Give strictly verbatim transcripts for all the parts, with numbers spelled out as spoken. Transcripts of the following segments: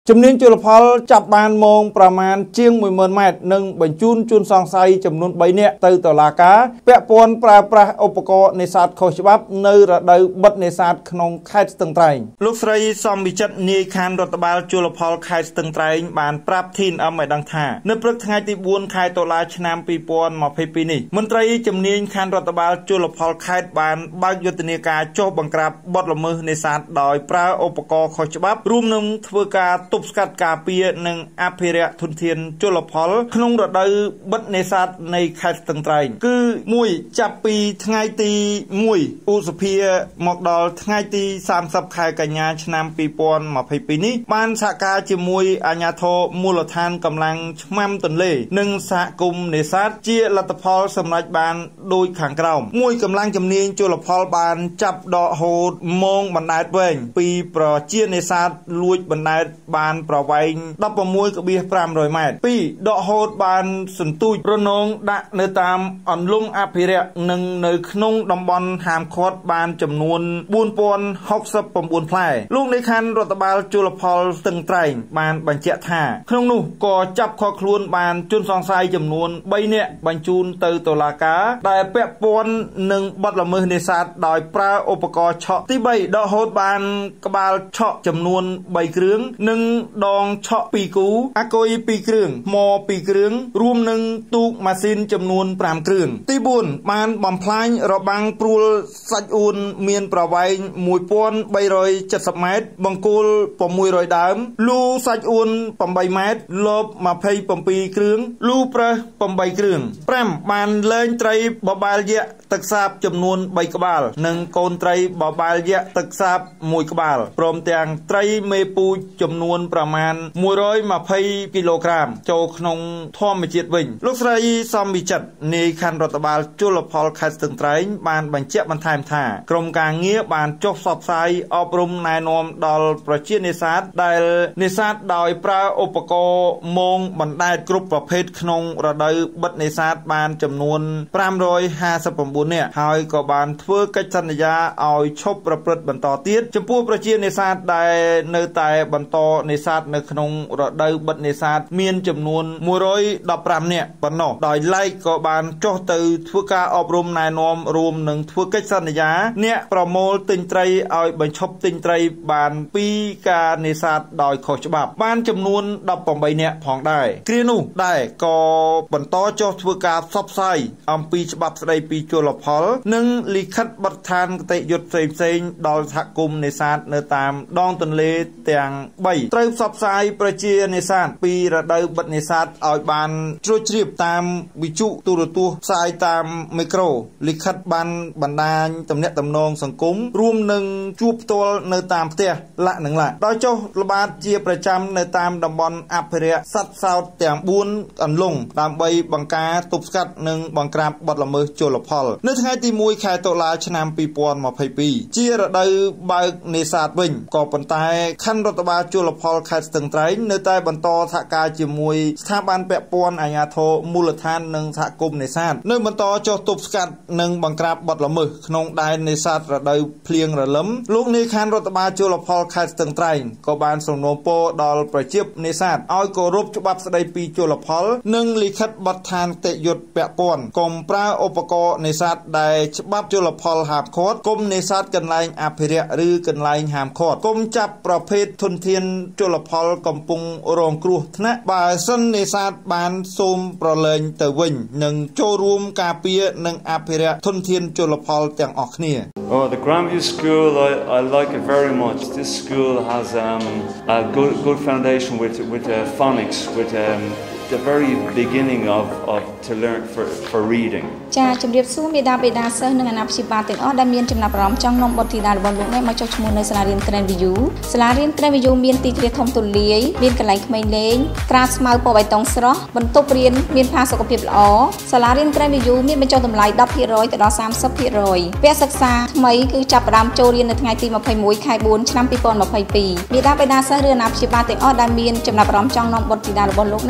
ជំនាញជលផលចាប់បានមងប្រមាណជាង មួយម៉ឺន ម៉ែត្រនិងបញ្ជូនជនសង្ស័យចំនួន បី នាក់ទៅតុលាការពាក់ព័ន្ធប្រើប្រាស់ឧបករណ៍នេសាទខុសច្បាប់នៅរដូវបិទនេសាទក្នុងខេត្តស្ទឹងត្រែងលោកស្រីសំវិចិត្រនាយខណ្ឌរដ្ឋបាលជលផលខេត្តស្ទឹងត្រែងបានប្រាប់ T N M ឲ្យដឹងថានៅព្រឹកថ្ងៃទី បួន ខែតុលាឆ្នាំ ពីរពាន់ម្ភៃពីរ នេះមន្ត្រីជំនាញខណ្ឌរដ្ឋបាលជលផលខេត្តបានបើកយុទ្ធនាការចុះបង្ក្រាបបទល្មើសនេសាទដោយប្រើឧបករណ៍ខុសច្បាប់រួមនឹងធ្វើការទប់ស្កាត់ការពារនិងអភិរក្សធនធានជលផលក្នុងរដូវបិទនេសាទនៃខេត្តស្ទឹងត្រែងគឺ មួយ ចាប់ពីថ្ងៃទី មួយ ឧសភាមកដល់ថ្ងៃទី សាមសិប ខែកញ្ញាឆ្នាំ ពីរពាន់ម្ភៃពីរ នេះបានសហការជាមួយអាជ្ញាធរមូលដ្ឋានកម្លាំងឆ្មាំទន្លេនិងសហគមន៍នេសាទជាលទ្ធផលសម្រេចបានដូចខាងក្រោម មួយ កម្លាំងជំនាញជលផលបានចាប់ដកហូតមងបណ្ដែតវែងពីប្រជានេសាទលួចបណ្ដែតបានប្រវែង ដប់ប្រាំមួយ ភាគប្រាំរយ ម៉ែត្រ ពីរ ដកហូតបានសន្ទូចរនងដាក់នៅតាមអន្លង់អភិរក្សនិងនៅក្នុងតំបន់ហាមឃាត់បានចំនួន បួនពាន់ហុកសិបប្រាំបួន ផ្លែលោកនៃខណ្ឌរដ្ឋបាលជលផលស្ទឹងត្រែងបានបញ្ជាក់ថាក្នុងនោះក៏ចាប់ខកខ្លួនបានជនសង្ស័យចំនួន បី នាក់បញ្ជូនទៅតុលាការដែលពាក់ព័ន្ធនឹងបទល្មើសនេសាទដោយប្រើឧបករណ៍ឆក់ទី បី ដកហូតបានក្បាលឆក់ចំនួន បី គ្រឿងនិងដងឆក់ ពីរ គូអាគុយ ពីរ គ្រឿងថ្ម ពីរ គ្រឿងរួមនឹងទូកម៉ាស៊ីនចំនួន ប្រាំ គ្រឿងទី បួន បានបំផ្លាញរបាំងព្រួលសាច់អួនមានប្រវែង មួយពាន់បីរយចិតសិប ម៉ែត្របង្គោល ប្រាំមួយរយ ដើមលូសាច់អួន ប្រាំបី ម៉ែត្រលប ម្ភៃប្រាំពីរ គ្រឿងលូប្រេស ប្រាំបី គ្រឿង ប្រាំ បានលែងត្រីបបាល់យក្សទឹកសាបចំនួន បី ក្បាលនិងកូនត្រីបបាល់យក្សទឹកសាប មួយ ក្បាលព្រមទាំងត្រីមេពូជចំនួនប្រមាណ មួយរយម្ភៃ គីឡូក្រាមចូលក្នុងធម្មជាតិវិញលោកស្រីសំវិចិត្រនាយខណ្ឌរដ្ឋបាលជលផលខេត្តស្ទឹងត្រែងបានបញ្ជាក់បន្ថែមថាក្រុមការងារបានចុះផ្សព្វផ្សាយអប់រំណែនាំដល់ប្រជានេសាទដែលនេសាទដោយប្រើឧបករណ៍មងបណ្ដែតគ្រប់ប្រភេទក្នុងរដូវបិទនេសាទបានចំនួន ប្រាំរយហាសិបប្រាំបួន នាក់ហើយក៏បានធ្វើកិច្ចសន្យាឲ្យឈប់ប្រព្រឹត្តបន្តទៀតចំពោះប្រជានេសាទដែលនៅតែបន្តនេសាទនៅក្នុងរដូវបិទនេសាទមានចំនួន មួយរយដប់ប្រាំ នាក់ប៉ុណ្ណោះដោយឡែកក៏បានចុះទៅធ្វើការអប់រំណែនាំរួមនឹងធ្វើកិច្ចសន្យាអ្នកប្រមូលទិញត្រីឲ្យបញ្ឈប់ទិញត្រីបានពីការនេសាទដោយខុសច្បាប់បានចំនួន ដប់ប្រាំបី នាក់ផងដែរគ្រានោះដែរក៏បន្តចុះធ្វើការផ្សព្វផ្សាយអំពីច្បាប់ស្តីពីជលផលនិងលិខិតបទដ្ឋានគតិយុត្តផ្សេងៗដល់សហគមន៍នេសាទនៅតាមដងទន្លេទាំង បី ត្រូវផ្សព្វផ្សាយប្រជានេសាទពីរដូវបិទនេសាទឲ្យបានជ្រួចជ្រាបតាមវិទ្យុទូរទស្សន៍ផ្សាយតាមមីក្រូលិខិតបានបណ្ដាញទំនាក់ទំនងសង្គមរួមនឹងជួបផ្ទាល់នៅតាមផ្ទះលក្ខនឹងលក្ខដោយចុះល្បាតជាប្រចាំនៅតាមតំបន់អភិរក្សសត្វសោតទាំង បួន អន្លង់ដើម្បីបង្ការទប់ស្កាត់និងបង្ក្រាបបទល្មើសជលផលនៅថ្ងៃទី មួយ ខែតុលាឆ្នាំ ពីរពាន់ម្ភៃពីរ ជារដូវបើកនេសាទវិញក៏ប៉ុន្តែខណ្ឌរដ្ឋបាលជលផលខេត្តស្ទឹងត្រែងនៅតែបន្តសហការជាមួយស្ថាប័នពាក់ព័ន្ធអាជ្ញាធរមូលដ្ឋាននិងសហគមន៍នេសាទនៅបន្តចុះទប់ស្កាត់និងបង្ក្រាបបទល្មើសក្នុងដែននេសាទរដូវភ្លៀងរលឹមលោកនាយខណ្ឌរដ្ឋបាលជលផលខេត្តស្ទឹងត្រែងក៏បានសំណូមពរដល់ប្រជានេសាទឲ្យគោរពច្បាប់ស្តីពីជលផលនិងលិខិតបទដ្ឋានគតិយុត្តពាក់ព័ន្ធកុំប្រើឧបករណ៍នេសាទដែលច្បាប់ជលផលហាមឃាត់កុំនេសាទកន្លែងអភិរក្សឬកន្លែងហាមឃាត់កុំចាប់ប្រភេទធនធានជលផលកំពុងរងគ្រោះថ្នាក់បើសិននេសាទបានសូមប្រឡែងទៅវិញនិងចូលរួមការពារនិងអភិរក្សធនធានជលផលទាំងអស់គ្នា Oh, the Grandview School, I, I like it very much. This school has um, a good good foundation with with uh, phonics, with um, the very beginning of, of to learn for for reading. ចាជំរាបសួរមេដាបេដាសិស្សនិងអាណាព្យាបាលទាំងអស់ដែលមានចំណាប់អារម្មណ៍ចង់នាំបុត្រធីតារបស់លោកនេះមកចុះឈ្មោះនៅសាលារៀន Grandview សាលារៀន Grandview មានទីធ្លាធំទូលាយមានកន្លែងក្មេងលេងត្រាស្មៅពណ៌បៃតងស្រស់បន្ទប់រៀនមានផាសុកភាពល្អសាលារៀន Grandview មានបញ្ចុះតម្លៃ ដប់ភាគរយ ទៅដល់ សាមសិបភាគរយ វគ្គសិក្សាថ្មីគឺចាប់ផ្ដើមចូលរៀននៅថ្ងៃទី ម្ភៃមួយ ខែបួន ឆ្នាំ ពីរពាន់ម្ភៃពីរ មេដាបេដាសិស្សឬអាណាព្យាបាលទាំងអស់ដែលមានចំណាប់អារម្មណ៍ចង់នាំបុត្រធីតារបស់លោកនេះមកចុះឈ្មោះ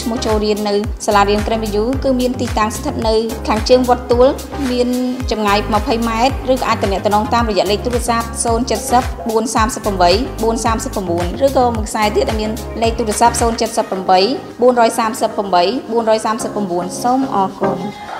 ឈ្មោះចូលរៀននៅសាលារៀន Grand View គឺមានទីតាំងស្ថិតនៅខាងជើងវត្តទួលមានចម្ងាយยี่สิบម៉ែត្រឬក៏អាចទំនាក់ទំនងតាមរយៈលេខទូរស័ព្ទศูนย์เจ็ดศูนย์ bốnสามแปด bốnสามแปด ឬក៏មួយខ្សែទៀតដែលមានលេខទូរស័ព្ទศูนย์เจ็ดแปด bốnสามแปด bốnสามแปด សូមអរគុណ